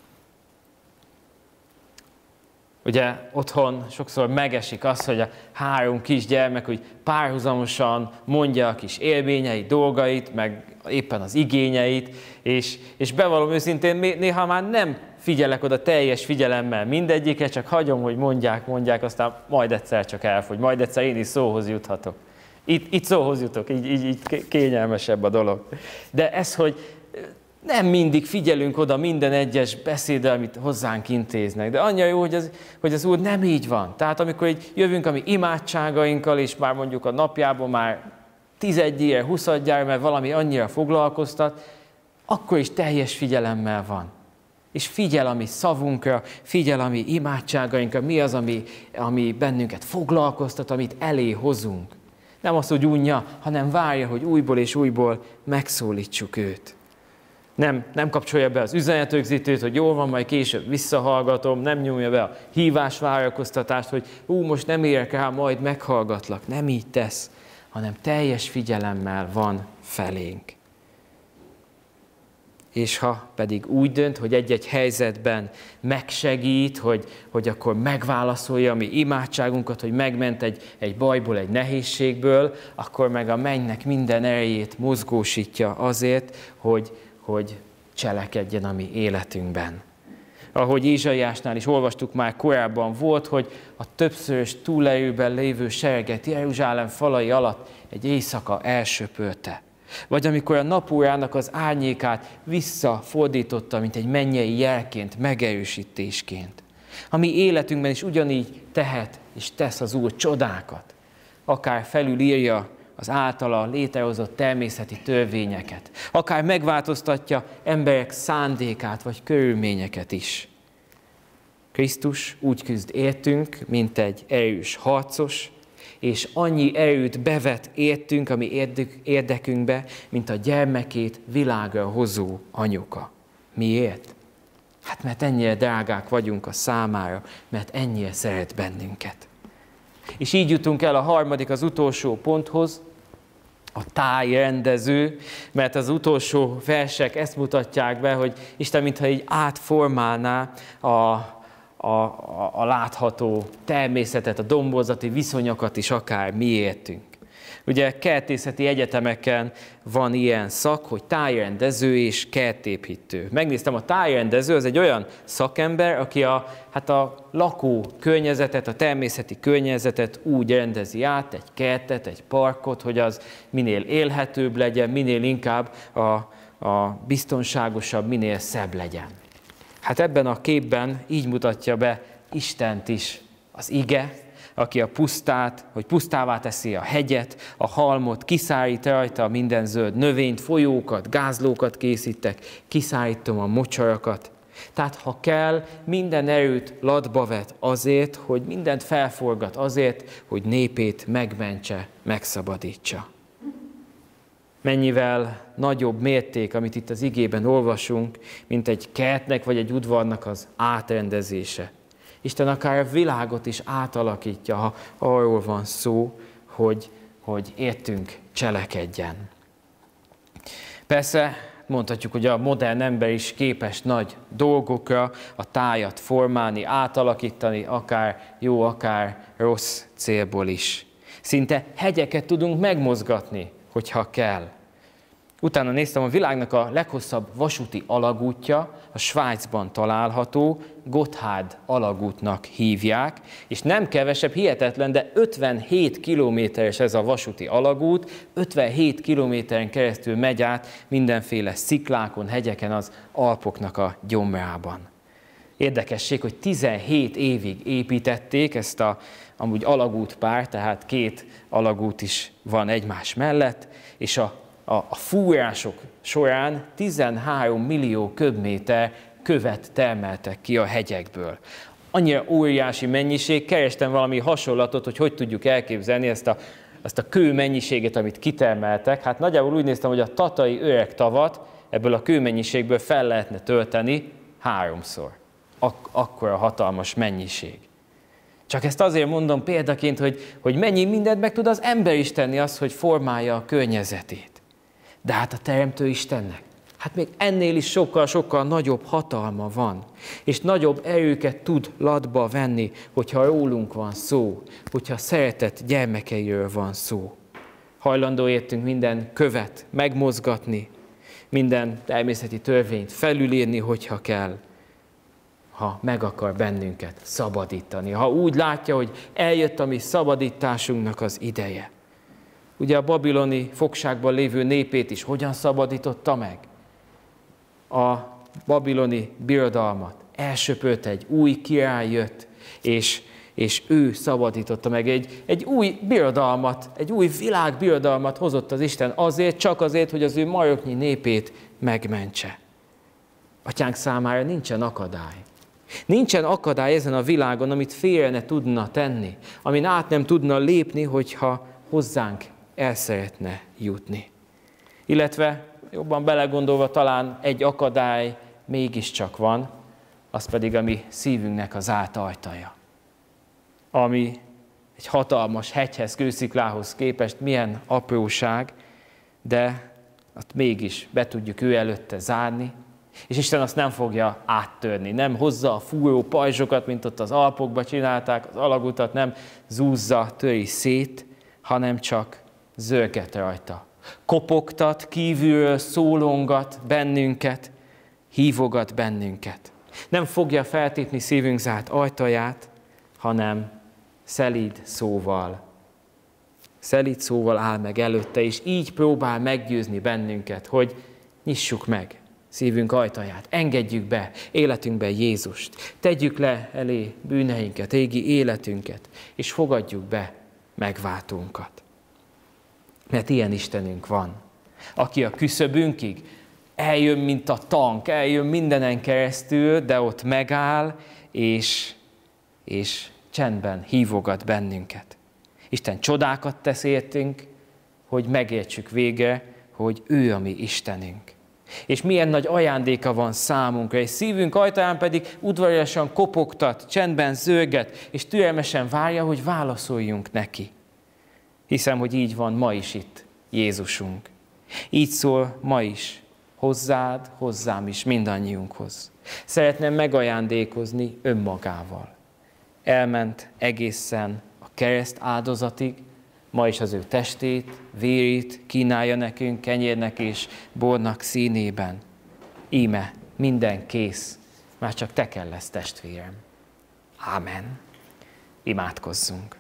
Ugye otthon sokszor megesik az, hogy a 3 kisgyermek úgy párhuzamosan mondja a kis élményeit, dolgait, meg éppen az igényeit, és bevallom őszintén, néha már nem figyelek oda teljes figyelemmel mindegyiket, csak hagyom, hogy mondják, aztán majd egyszer csak elfogy, majd egyszer én is szóhoz juthatok. Itt szóhoz jutok, így kényelmesebb a dolog. De ez, hogy nem mindig figyelünk oda minden egyes beszédre, amit hozzánk intéznek. De annyira jó, hogy az Úr nem így van. Tehát amikor így jövünk a mi imádságainkkal, és már mondjuk a napjában már 11-jel, 20-jel, mert valami annyira foglalkoztat, akkor is teljes figyelemmel van. És figyel a mi szavunkra, figyel a mi imádságainkra, mi az, ami bennünket foglalkoztat, amit elé hozunk. Nem az, hogy unja, hanem várja, hogy újból és újból megszólítsuk őt. Nem kapcsolja be az üzenetrögzítőt, hogy jól van, majd később visszahallgatom, nem nyomja be a hívásvárakoztatást, hogy most nem érek rá, majd meghallgatlak. Nem így tesz, hanem teljes figyelemmel van felénk. És ha pedig úgy dönt, hogy egy-egy helyzetben megsegít, hogy akkor megválaszolja a mi imádságunkat, hogy megment egy bajból, egy nehézségből, akkor meg a mennynek minden erejét mozgósítja azért, hogy cselekedjen a mi életünkben. Ahogy Ézsaiásnál is olvastuk már korábban, volt, hogy a többszörös túlerőben lévő sereget Jeruzsálem falai alatt egy éjszaka elsöpörte. Vagy amikor a napórának az árnyékát visszafordította, mint egy mennyei jelként, megerősítésként. A mi életünkben is ugyanígy tehet és tesz az Úr csodákat. Akár felülírja az általa létrehozott természeti törvényeket, akár megváltoztatja emberek szándékát vagy körülményeket is. Krisztus úgy küzd értünk, mint egy erős harcos, és annyi erőt bevet értünk, ami érdekünkbe, mint a gyermekét világra hozó anyuka. Miért? Hát mert ennyire drágák vagyunk a számára, mert ennyire szeret bennünket. És így jutunk el a harmadik, az utolsó ponthoz, a tájrendező, mert az utolsó versek ezt mutatják be, hogy Isten mintha így átformálná a látható természetet, a domborzati viszonyokat is akár mi értünk. Ugye kertészeti egyetemeken van ilyen szak, hogy tájrendező és kertépítő. Megnéztem, a tájrendező az egy olyan szakember, aki a lakó környezetet, a természeti környezetet úgy rendezi át, egy kertet, egy parkot, hogy az minél élhetőbb legyen, minél inkább a biztonságosabb, minél szebb legyen. Hát ebben a képben így mutatja be Istent is az ige, aki a pusztát, hogy pusztává teszi a hegyet, a halmot, kiszárít rajta minden zöld növényt, folyókat, gázlókat készítek, kiszárítom a mocsarakat. Tehát ha kell, minden erőt latba vet azért, hogy mindent felforgat azért, hogy népét megmentse, megszabadítsa. Mennyivel nagyobb mérték, amit itt az igében olvasunk, mint egy kertnek vagy egy udvarnak az átrendezése. Isten akár a világot is átalakítja, ha arról van szó, hogy értünk cselekedjen. Persze mondhatjuk, hogy a modern ember is képes nagy dolgokra, a tájat formálni, átalakítani, akár jó, akár rossz célból is. Szinte hegyeket tudunk megmozgatni, hogyha kell. Utána néztem, a világnak a leghosszabb vasúti alagútja, a Svájcban található, Gotthard alagútnak hívják, és nem kevesebb, hihetetlen, de 57 kilométeres ez a vasúti alagút, 57 kilométeren keresztül megy át mindenféle sziklákon, hegyeken az Alpoknak a gyomrában. Érdekesség, hogy 17 évig építették ezt amúgy alagútpár, tehát két alagút is van egymás mellett, és a fúrások során 13 millió köbméter követ termeltek ki a hegyekből. Annyira óriási mennyiség, kerestem valami hasonlatot, hogy tudjuk elképzelni ezt a kő mennyiséget, amit kitermeltek. Hát nagyjából úgy néztem, hogy a tatai öreg tavat ebből a kőmennyiségből fel lehetne tölteni 3-szor. Akkora hatalmas mennyiség. Csak ezt azért mondom példaként, hogy mennyi mindent meg tud az ember is tenni az, hogy formálja a környezetét. De hát a Teremtő Istennek, hát még ennél is sokkal-sokkal nagyobb hatalma van, és nagyobb erőket tud latba venni, hogyha rólunk van szó, hogyha szeretett gyermekeiről van szó. Hajlandó értünk minden követ megmozgatni, minden természeti törvényt felülírni, hogyha kell, ha meg akar bennünket szabadítani, ha úgy látja, hogy eljött a mi szabadításunknak az ideje. Ugye a babiloni fogságban lévő népét is hogyan szabadította meg? A babiloni birodalmat elsöpört, egy új király jött, és ő szabadította meg egy új birodalmat, egy új világbirodalmat hozott az Isten csak azért, hogy az ő maroknyi népét megmentse. Atyánk számára nincsen akadály. Nincsen akadály ezen a világon, amit félre ne tudna tenni, amin át nem tudna lépni, hogyha hozzánk el szeretne jutni. Illetve jobban belegondolva talán egy akadály mégiscsak van, az pedig a mi szívünknek az zárt ajtaja. Ami egy hatalmas hegyhez, kősziklához képest milyen apróság, de azt mégis be tudjuk ő előtte zárni, és Isten azt nem fogja áttörni, nem hozza a fúró pajzsokat, mint ott az Alpokba csinálták, az alagutat nem zúzza, töri szét, hanem csak zörget rajta. Kopogtat, kívülről szólongat bennünket, hívogat bennünket. Nem fogja feltépni szívünk zárt ajtaját, hanem szelíd szóval áll meg előtte, és így próbál meggyőzni bennünket, hogy nyissuk meg szívünk ajtaját, engedjük be életünkbe Jézust, tegyük le elé bűneinket, régi életünket, és fogadjuk be megváltónkat. Mert ilyen Istenünk van, aki a küszöbünkig eljön, mint a tank, eljön mindenen keresztül, de ott megáll, és csendben hívogat bennünket. Isten csodákat tesz értünk, hogy megértsük végre, hogy ő a mi Istenünk. És milyen nagy ajándéka van számunkra, és szívünk ajtaján pedig udvariasan kopogtat, csendben zörget, és türelmesen várja, hogy válaszoljunk neki. Hiszem, hogy így van ma is itt Jézusunk. Így szól ma is hozzád, hozzám is, mindannyiunkhoz. Szeretném megajándékozni önmagával. Elment egészen a kereszt áldozatig, ma is az ő testét, vérét kínálja nekünk kenyérnek és bornak színében. Íme, minden kész, már csak te kell lesz, testvérem. Ámen. Imádkozzunk.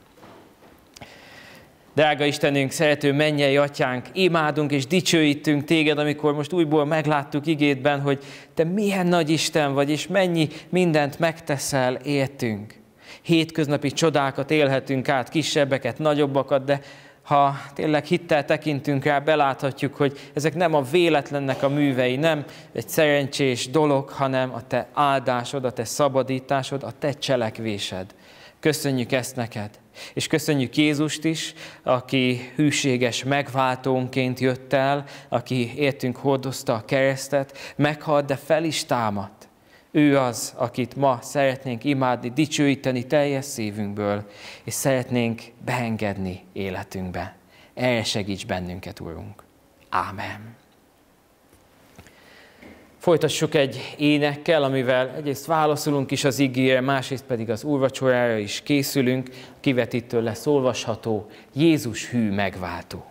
Drága Istenünk, szerető mennyei Atyánk, imádunk és dicsőítünk téged, amikor most újból megláttuk igédben, hogy te milyen nagy Isten vagy, és mennyi mindent megteszel értünk. Hétköznapi csodákat élhetünk át, kisebbeket, nagyobbakat, de ha tényleg hittel tekintünk rá, beláthatjuk, hogy ezek nem a véletlennek a művei, nem egy szerencsés dolog, hanem a te áldásod, a te szabadításod, a te cselekvésed. Köszönjük ezt neked, és köszönjük Jézust is, aki hűséges megváltónként jött el, aki értünk hordozta a keresztet, meghalt, de fel is támadt. Ő az, akit ma szeretnénk imádni, dicsőíteni teljes szívünkből, és szeretnénk beengedni életünkbe. Erre segíts bennünket, Urunk. Ámen. Folytassuk egy énekkel, amivel egyrészt válaszolunk is az igére, másrészt pedig az úrvacsorára is készülünk. A kivetítő lesz olvasható, Jézus hű megváltó.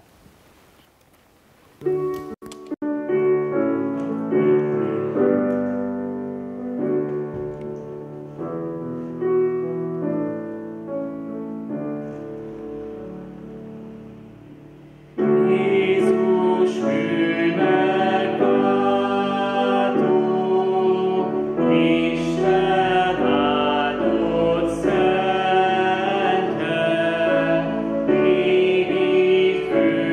Fő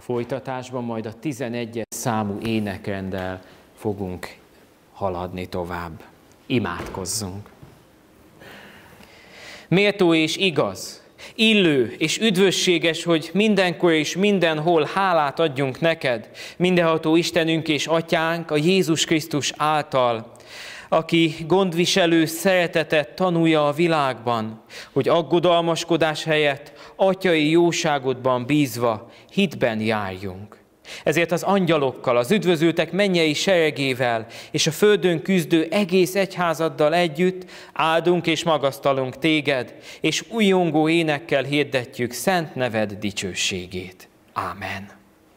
Folytatásban majd a 11. számú énekrenddel fogunk haladni tovább. Imádkozzunk! Méltó és igaz, illő és üdvösséges, hogy mindenkor és mindenhol hálát adjunk neked, mindenható Istenünk és Atyánk, a Jézus Krisztus által, aki gondviselő szeretetet tanulja a világban, hogy aggodalmaskodás helyett atyai jóságodban bízva hitben járjunk. Ezért az angyalokkal, az üdvözültek mennyei seregével és a földön küzdő egész egyházaddal együtt áldunk és magasztalunk téged, és újongó énekkel hirdetjük szent neved dicsőségét. Ámen.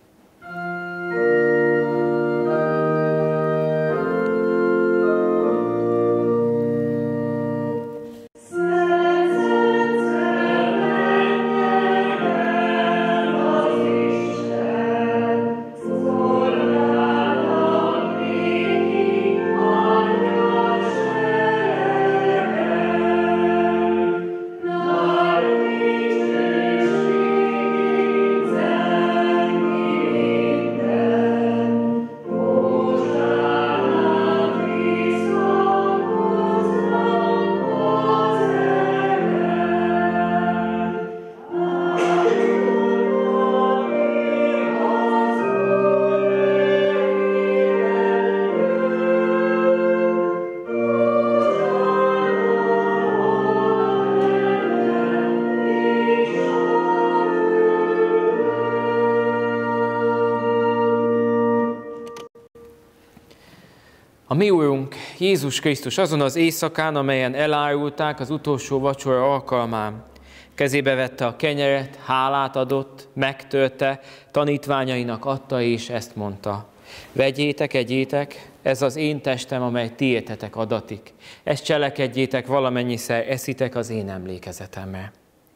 A mi Úrunk Jézus Krisztus azon az éjszakán, amelyen elárulták az utolsó vacsora alkalmán, kezébe vette a kenyeret, hálát adott, megtörte, tanítványainak adta és ezt mondta: vegyétek, egyétek, ez az én testem, amely tiétetek adatik. Ezt cselekedjétek, valamennyiszer eszitek az én emlékezetemre.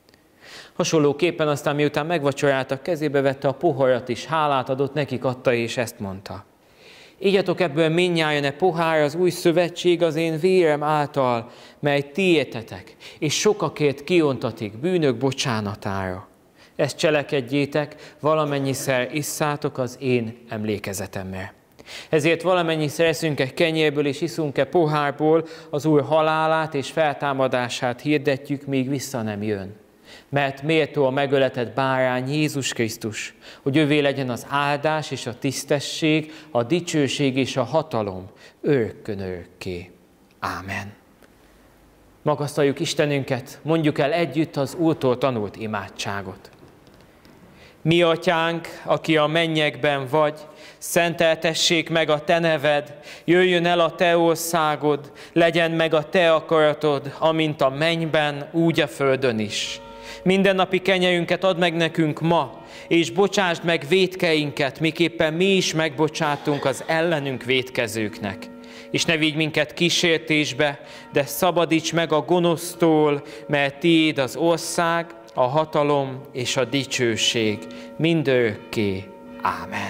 Hasonlóképpen aztán miután megvacsoráltak, kezébe vette a poharat is, hálát adott, nekik adta és ezt mondta: igyatok ebből mindnyájan, e pohár az új szövetség az én vérem által, mely tiétetek, és sokakért kiontatik bűnök bocsánatára. Ezt cselekedjétek, valamennyiszer isszátok az én emlékezetemre. Ezért valamennyiszer eszünk-e kenyérből és iszunk-e pohárból, az Úr halálát és feltámadását hirdetjük, míg vissza nem jön. Mert méltó a megöletett bárány Jézus Krisztus, hogy övé legyen az áldás és a tisztesség, a dicsőség és a hatalom örökkön örökké. Ámen. Magasztaljuk Istenünket, mondjuk el együtt az Úrtól tanult imádságot. Mi atyánk, aki a mennyekben vagy, szenteltessék meg a te neved, jöjjön el a te országod, legyen meg a te akaratod, amint a mennyben, úgy a földön is. Mindennapi kenyerünket add meg nekünk ma, és bocsásd meg vétkeinket, miképpen mi is megbocsátunk az ellenünk vétkezőknek. És ne vigy minket kísértésbe, de szabadíts meg a gonosztól, mert tiéd az ország, a hatalom és a dicsőség mindörökké. Ámen.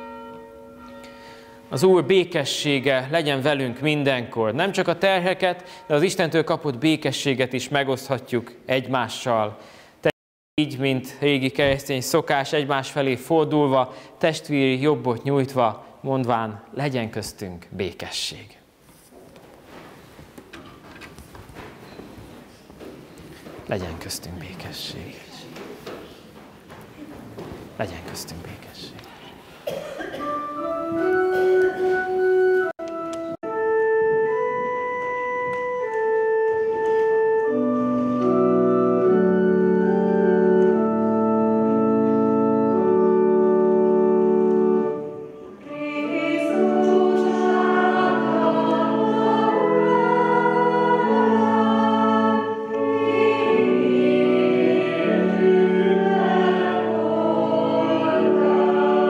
Az Úr békessége legyen velünk mindenkor. Nem csak a terheket, de az Istentől kapott békességet is megoszthatjuk egymással. Így, mint régi keresztény szokás, egymás felé fordulva, testvéri jobbot nyújtva, mondván, legyen köztünk békesség. Legyen köztünk békesség. Legyen köztünk békesség. Oh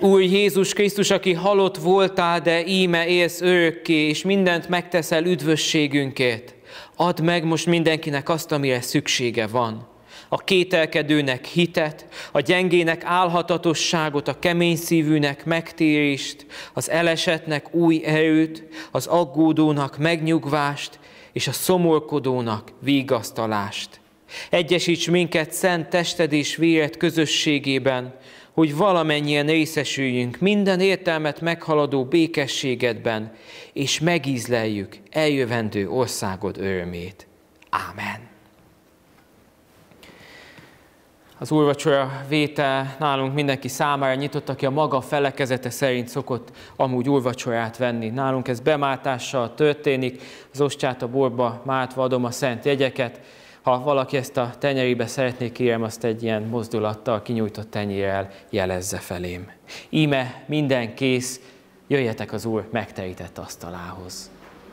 Úr Jézus Krisztus, aki halott voltál, de íme élsz örökké, és mindent megteszel üdvösségünkért. Add meg most mindenkinek azt, amire szüksége van. A kételkedőnek hitet, a gyengének álhatatosságot, a kemény szívűnek megtérést, az elesettnek új erőt, az aggódónak megnyugvást, és a szomorkodónak vigasztalást. Egyesíts minket szent tested és véred közösségében, hogy valamennyien részesüljünk minden értelmet meghaladó békességedben, és megízleljük eljövendő országod örömét. Ámen. Az úrvacsora vétel nálunk mindenki számára nyitott, aki a maga felekezete szerint szokott amúgy úrvacsorát venni. Nálunk ez bemártással történik, az ostját a borba mártva adom a szent jegyeket. Ha valaki ezt a tenyerébe szeretné, kérem, azt egy ilyen mozdulattal, kinyújtott tenyérrel jelezze felém. Íme minden kész, jöjjetek az Úr megterített asztalához.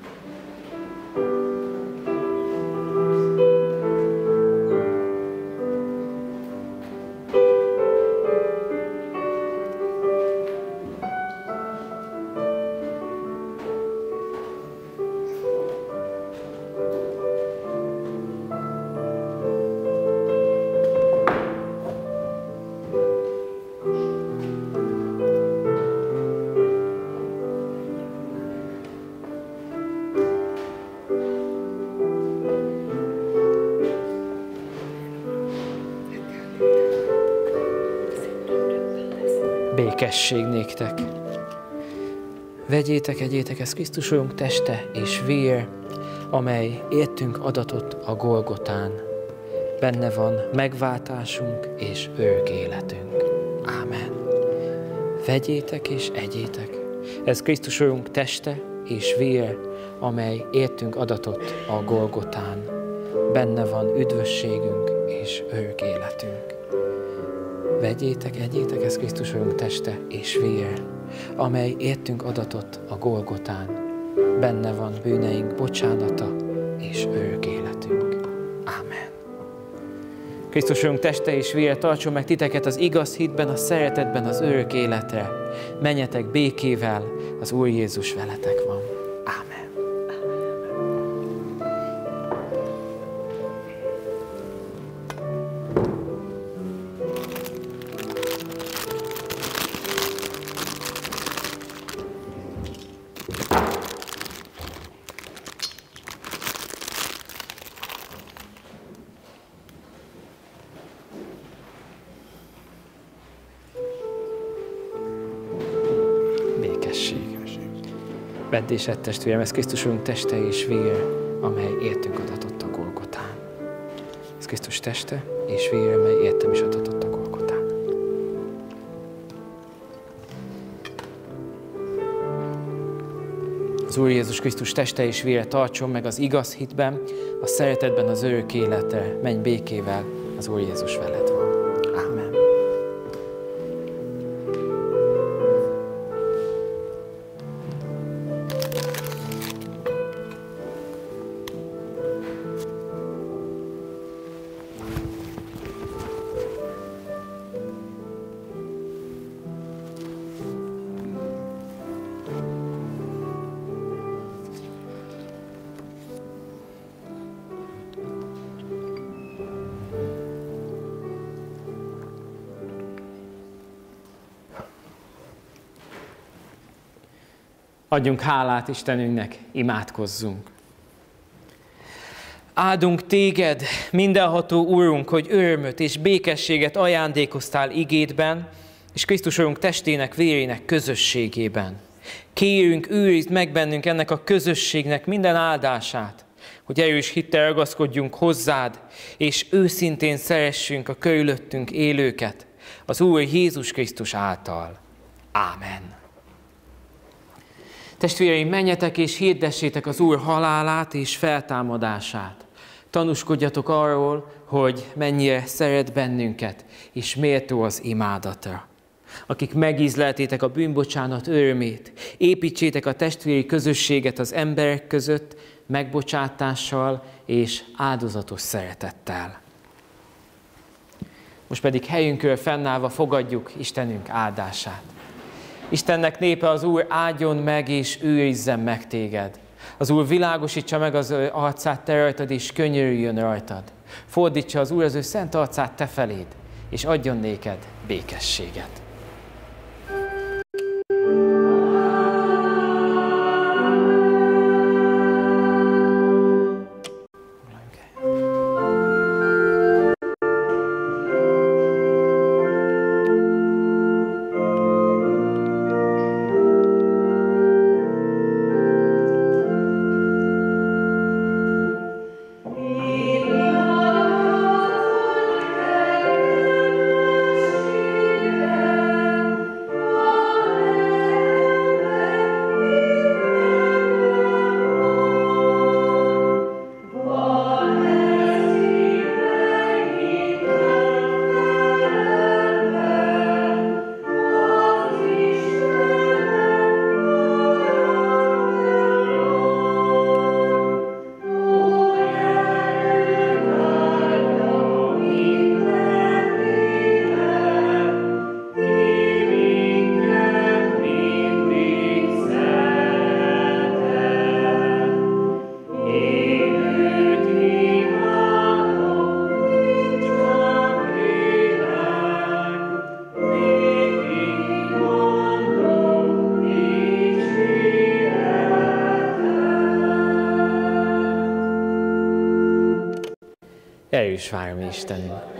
Békesség néktek. Vegyétek, egyétek, ez Krisztus Urunk teste és vér, amely értünk adatot a Golgotán. Benne van megváltásunk és örök életünk. Ámen. Vegyétek és egyétek, ez Krisztus Urunk teste és vér, amely értünk adatot a Golgotán. Benne van üdvösségünk és örök életünk. Vegyétek, egyétek, ez Krisztus Urunk teste és vér, amely értünk adatot a Golgotán. Benne van bűneink bocsánata és örök életünk. Ámen. Krisztus Urunk teste és vére tartson meg titeket az igaz hitben, a szeretetben, az örök életre. Menjetek békével, az Úr Jézus veletek van. Ámen. Vedd és edd, testvérem, ez Krisztus Urunk teste és vér, amely értünk adatott a Golgotán. Ez Krisztus teste és vér, amely értem is adatott a Golgotán. Az Úr Jézus Krisztus teste és vére tartson meg az igaz hitben, a szeretetben, az örök életre. Menj békével, az Úr Jézus veled van. Ámen. Adjunk hálát Istenünknek, imádkozzunk. Áldunk téged, mindenható Úrunk, hogy örömöt és békességet ajándékoztál igédben, és Krisztus Urunk testének, vérének közösségében. Kérünk, őrizd meg bennünk ennek a közösségnek minden áldását, hogy erős hittel ragaszkodjunk hozzád, és őszintén szeressünk a körülöttünk élőket, az Úr Jézus Krisztus által. Ámen. Testvéreim, menjetek és hirdessétek az Úr halálát és feltámadását. Tanúskodjatok arról, hogy mennyire szeret bennünket, és méltó az imádatra. Akik megízleltétek a bűnbocsánat örömét, építsétek a testvéri közösséget az emberek között megbocsátással és áldozatos szeretettel. Most pedig helyünkről fennállva fogadjuk Istenünk áldását. Istennek népe, az Úr áldjon meg és őrizzen meg téged. Az Úr világosítsa meg az arcát te rajtad, és könyörüljön rajtad. Fordítsa az Úr az ő szent arcát te feléd, és adjon néked békességet. Erős vár, mi Istenünk!